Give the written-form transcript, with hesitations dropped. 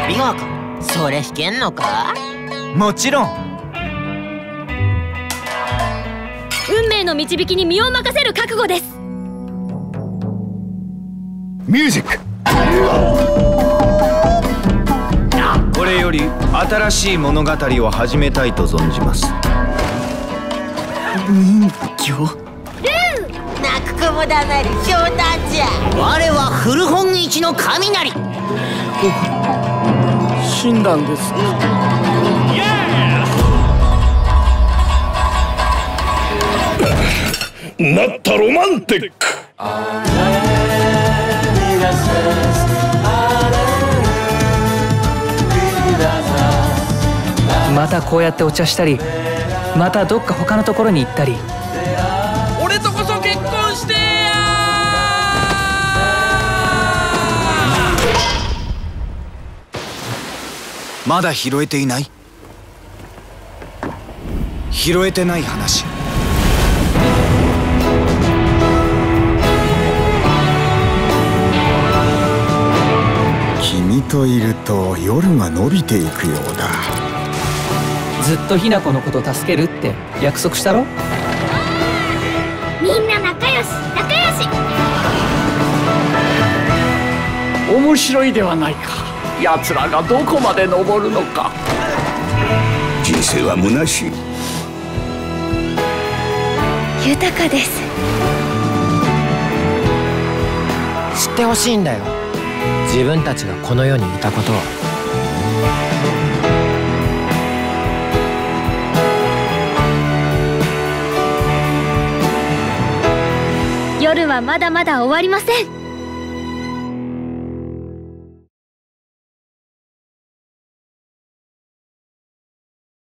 美和子、それ弾けんのか？ もちろん。 運命の導きに身を任せる覚悟です。 ミュージック。 これより新しい物語を始めたいと存じます。人魚？ 泣く子も黙る冗談じゃ。我は古本市の雷。 死んだんです。なったロマンティック。 またこうやってお茶したり、またどっか他のところに行ったり。 俺とこそ結婚してや。 まだ拾えていない？拾えてない話。 君といると夜が伸びていくようだ。 ずっとひな子のこと助けるって約束したろ？ みんな仲良し仲良し。 面白いではないか。奴らがどこまで登るのか。 人生は虚しい。 豊かです。 知ってほしいんだよ、自分たちがこの世にいたことを。 夜はまだまだ終わりません。